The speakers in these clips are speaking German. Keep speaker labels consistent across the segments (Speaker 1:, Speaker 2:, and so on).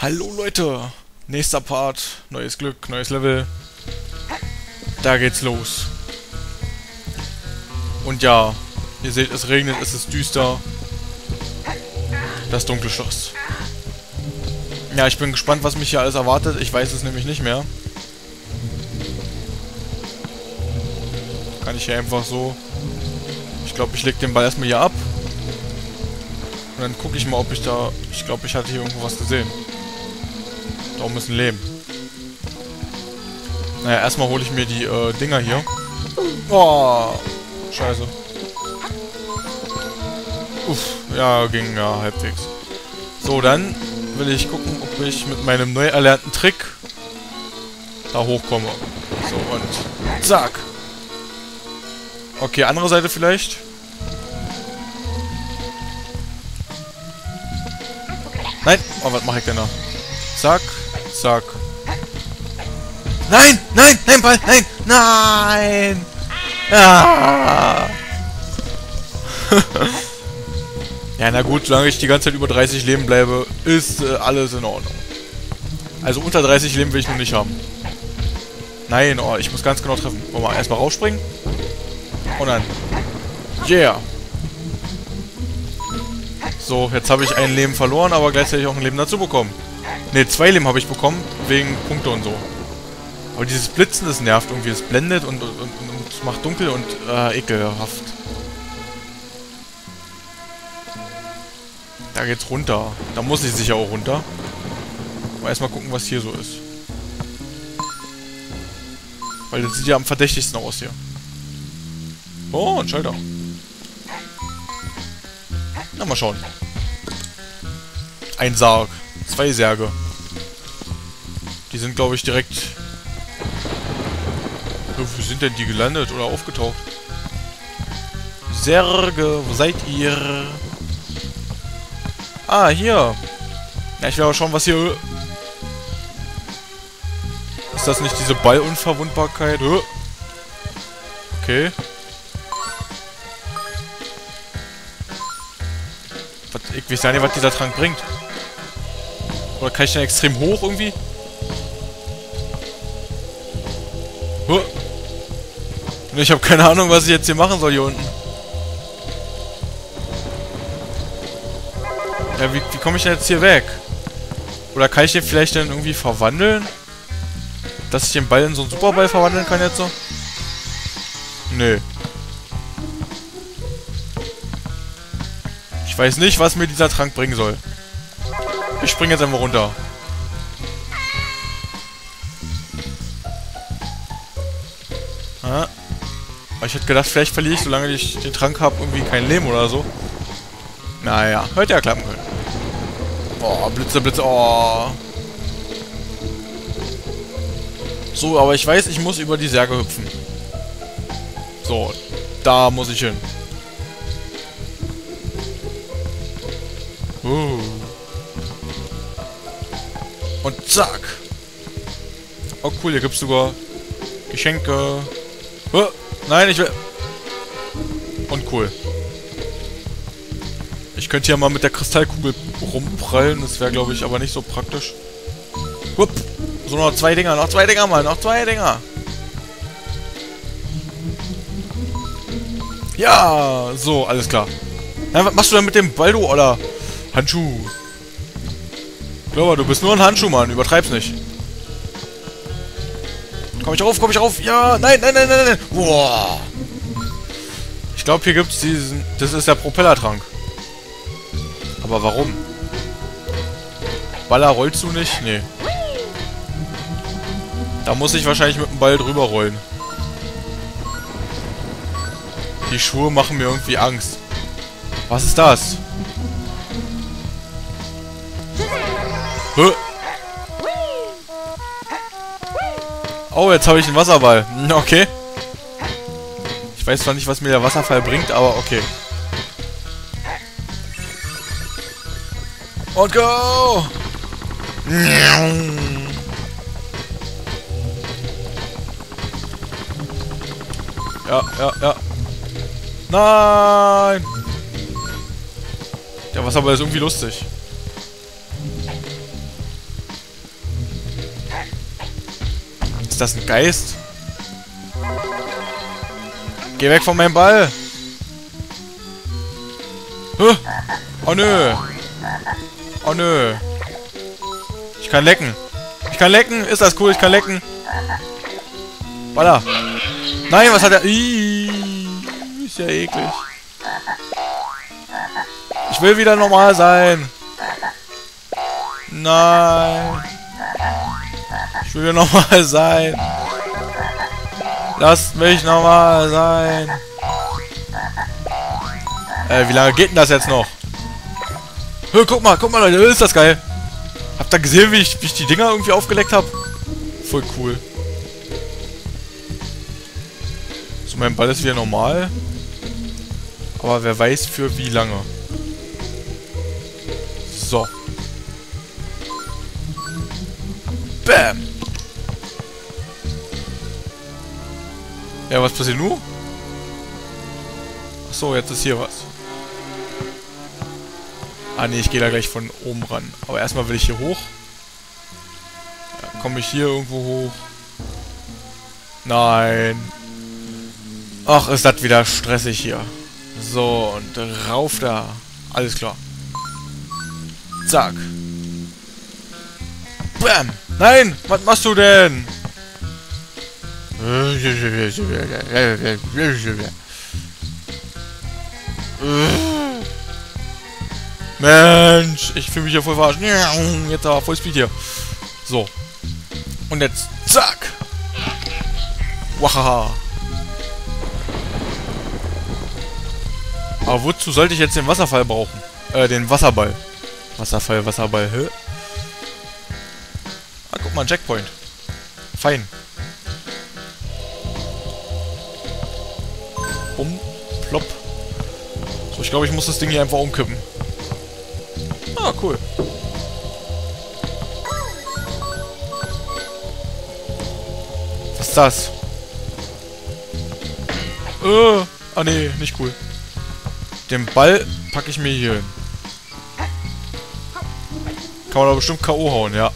Speaker 1: Hallo Leute, nächster Part, neues Glück, neues Level. Da geht's los. Und ja, ihr seht, es regnet, es ist düster. Das dunkle Schloss. Ja, ich bin gespannt, was mich hier alles erwartet. Ich weiß es nämlich nicht mehr. Kann ich hier einfach so... Ich glaube, ich leg den Ball erstmal hier ab. Und dann gucke ich mal, ob ich da... Ich glaube, ich hatte hier irgendwo was gesehen. Da oben ist ein Leben. Naja, erstmal hole ich mir die Dinger hier. Oh, scheiße. Uff, ja, ging ja halbwegs. So, dann will ich gucken, ob ich mit meinem neu erlernten Trick da hochkomme. So, und zack. Okay, andere Seite vielleicht. Nein! Oh, was mache ich denn da? Zack, zack. Nein! Nein! Nein, Ball! Nein! Nein! Ah! Ja, na gut, solange ich die ganze Zeit über 30 Leben bleibe, ist alles in Ordnung. Also unter 30 Leben will ich noch nicht haben. Nein, oh, ich muss ganz genau treffen. Wollen wir erstmal rausspringen? Und dann. Yeah! So, jetzt habe ich ein Leben verloren, aber gleichzeitig auch ein Leben dazu bekommen. Ne, 2 Leben habe ich bekommen, wegen Punkte und so. Aber dieses Blitzen, das nervt irgendwie. Es blendet und macht dunkel und ekelhaft. Da geht's runter. Da muss ich sicher auch runter. Aber erstmal gucken, was hier so ist. Weil das sieht ja am verdächtigsten aus hier. Oh, ein Schalter. Na, mal schauen. Ein Sarg. 2 Särge. Die sind, glaube ich, direkt... Wo sind denn die gelandet oder aufgetaucht? Särge, wo seid ihr? Ah, hier. Ja, ich will aber schauen, was hier... Ist das nicht diese Ballunverwundbarkeit? Okay. Ich weiß ja nicht, was dieser Trank bringt. Oder kann ich den extrem hoch irgendwie? Und ich habe keine Ahnung, was ich jetzt hier machen soll hier unten. Ja, wie komme ich denn jetzt hier weg? Oder kann ich den vielleicht dann irgendwie verwandeln? Dass ich den Ball in so einen Superball verwandeln kann jetzt so? Nö. Ich weiß nicht, was mir dieser Trank bringen soll. Ich springe jetzt einfach runter. Ah. Aber ich hätte gedacht, vielleicht verliere ich, solange ich den Trank habe, irgendwie kein Leben oder so. Naja, hätte ja klappen können. Oh, Blitze, Blitze, oh. So, aber ich weiß, ich muss über die Särge hüpfen. So, da muss ich hin. Und zack. Oh cool, hier gibt's sogar Geschenke. Nein, ich will... Und cool. Ich könnte hier mal mit der Kristallkugel rumprallen. Das wäre, glaube ich, aber nicht so praktisch. Hup. So, noch 2 Dinger. Noch 2 Dinger mal. Noch 2 Dinger. Ja, so, alles klar. Na, was machst du denn mit dem Baldo, oder? Handschuh. Glaube, du bist nur ein Handschuh, Mann. Übertreib's nicht. Komm ich rauf, komm ich rauf. Ja, nein, nein, nein, nein, nein. Boah. Ich glaube, hier gibt's diesen... Das ist der Propellertrank. Aber warum? Baller rollst du nicht? Nee. Da muss ich wahrscheinlich mit dem Ball drüber rollen. Die Schuhe machen mir irgendwie Angst. Was ist das? Oh, jetzt habe ich einen Wasserball. Okay. Ich weiß zwar nicht, was mir der Wasserfall bringt, aber okay. Und go! Ja, ja, ja. Nein! Der Wasserball ist irgendwie lustig. das ein Geist? Geh weg von meinem Ball! Huh. Oh nö! Oh nö! Ich kann lecken! Ich kann lecken! Ist das cool? Ich kann lecken! Walla! Nein, was hat er? Ist ja eklig. Ich will wieder normal sein! Nein! Ich will wieder normal sein! Lasst mich normal sein! Wie lange geht denn das jetzt noch? Guck mal, Leute, ist das geil! Habt ihr gesehen, wie ich die Dinger irgendwie aufgeleckt habe? Voll cool. So, mein Ball ist wieder normal. Aber wer weiß für wie lange. So. Bam! Ja, was passiert nun? Achso, jetzt ist hier was. Ah ne, ich gehe da gleich von oben ran. Aber erstmal will ich hier hoch. Ja, komme ich hier irgendwo hoch? Nein. Ach, ist das wieder stressig hier. So, und rauf da. Alles klar. Zack. Bam! Nein! Was machst du denn? Mensch, ich fühle mich ja voll verarscht. Jetzt aber voll Speed hier. So. Und jetzt, zack. Wahaha. Aber wozu sollte ich jetzt den Wasserfall brauchen? Den Wasserball. Wasserball, hä? Ah, guck mal, Checkpoint. Fein. Bumm, plopp. So, ich glaube, ich muss das Ding hier einfach umkippen. Ah, cool. Was ist das? Ah nee, nicht cool. Den Ball packe ich mir hier hin. Kann man da bestimmt K.O. hauen, ja.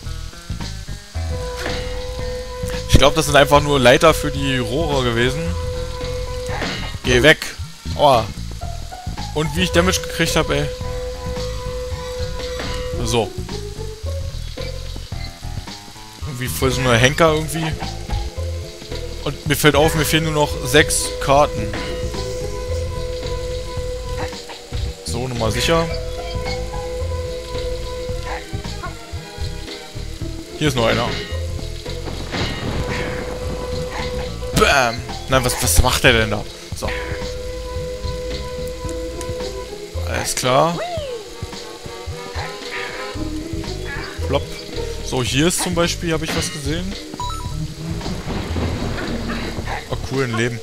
Speaker 1: Ich glaube, das sind einfach nur Leiter für die Rohre gewesen. Geh weg. Aua. Und wie ich Damage gekriegt habe, ey. So. Irgendwie voll so eine Henker irgendwie. Und mir fällt auf, mir fehlen nur noch 6 Karten. So, nochmal sicher. Hier ist noch einer. Bam! Nein, was macht der denn da? So. Alles klar. Plopp. So, hier ist zum Beispiel, habe ich was gesehen. Oh, cool, ein Leben.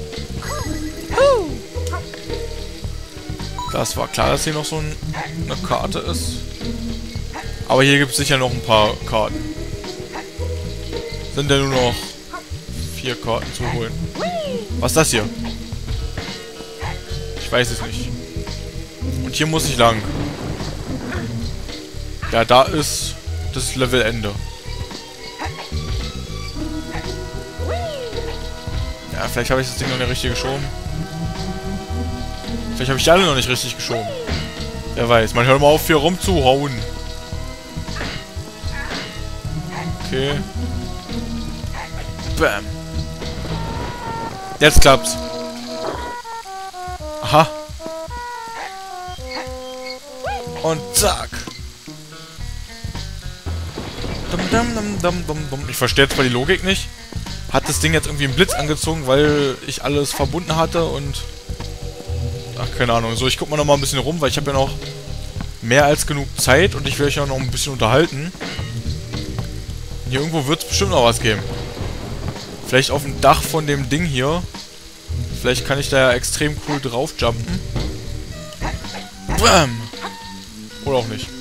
Speaker 1: Das war klar, dass hier noch so eine Karte ist. Aber hier gibt es sicher noch ein paar Karten. Sind ja nur noch 4 Karten zu holen. Was ist das hier? Ich weiß es nicht. Und hier muss ich lang. Ja, da ist das Levelende. Ja, vielleicht habe ich das Ding noch nicht richtig geschoben. Vielleicht habe ich die alle noch nicht richtig geschoben. Wer weiß. Man hört mal auf, hier rumzuhauen. Okay. Bam. Jetzt klappt's. Aha. Und zack. Ich verstehe zwar die Logik nicht. Hat das Ding jetzt irgendwie einen Blitz angezogen, weil ich alles verbunden hatte und... Ach, keine Ahnung. So, ich guck mal noch mal ein bisschen rum, weil ich habe ja noch mehr als genug Zeit und ich will euch ja noch ein bisschen unterhalten. Hier irgendwo wird es bestimmt noch was geben. Vielleicht auf dem Dach von dem Ding hier. Vielleicht kann ich da ja extrem cool drauf jumpen. Bam! Oder auch nicht.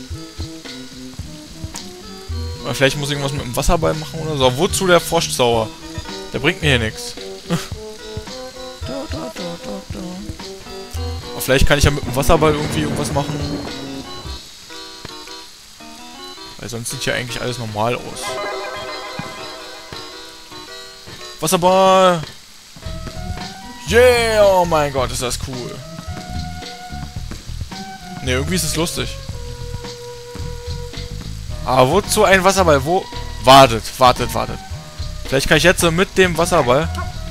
Speaker 1: Oder vielleicht muss ich irgendwas mit dem Wasserball machen oder so. Wozu der Froschzauber? Der bringt mir hier nichts. Aber vielleicht kann ich ja mit dem Wasserball irgendwie irgendwas machen. Weil sonst sieht ja eigentlich alles normal aus. Wasserball! Yeah! Oh mein Gott, ist das cool. Ne, irgendwie ist es lustig. Aber wozu ein Wasserball? Wo? Wartet. Vielleicht kann ich jetzt mit dem Wasserball...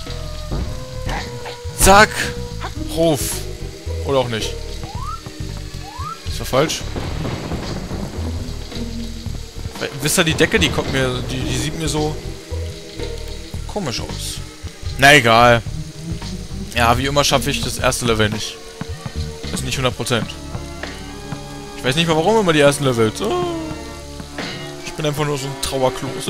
Speaker 1: Zack! Ruf! Oder auch nicht. Ist ja falsch. Wisst ihr, die Decke, die kommt mir... Die sieht mir so... komisch aus. Na egal. Ja, wie immer schaffe ich das erste Level nicht. Das ist nicht 100%. Ich weiß nicht mal, warum immer die ersten Levels. Ich bin einfach nur so ein Trauerklos.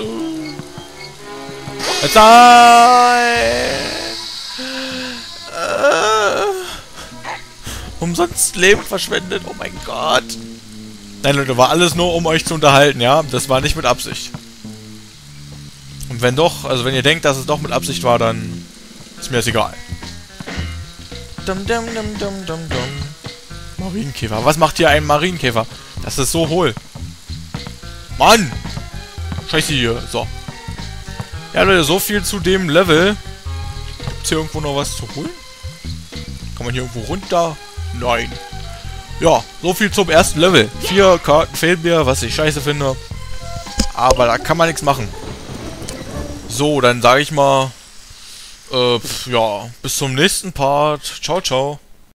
Speaker 1: Umsonst Leben verschwendet. Oh mein Gott. Nein, Leute, war alles nur, um euch zu unterhalten, ja? Das war nicht mit Absicht. Und wenn doch, also wenn ihr denkt, dass es doch mit Absicht war, dann ist mir das egal. Marienkäfer. Was macht hier ein Marienkäfer? Das ist so hohl. Mann! Scheiße hier. So. Ja, Leute, so viel zu dem Level. Gibt's hier irgendwo noch was zu holen? Kann man hier irgendwo runter? Nein. Ja, so viel zum ersten Level. 4 Karten fehlen mir, was ich scheiße finde. Aber da kann man nichts machen. So, dann sage ich mal, ja, bis zum nächsten Part. Ciao, ciao.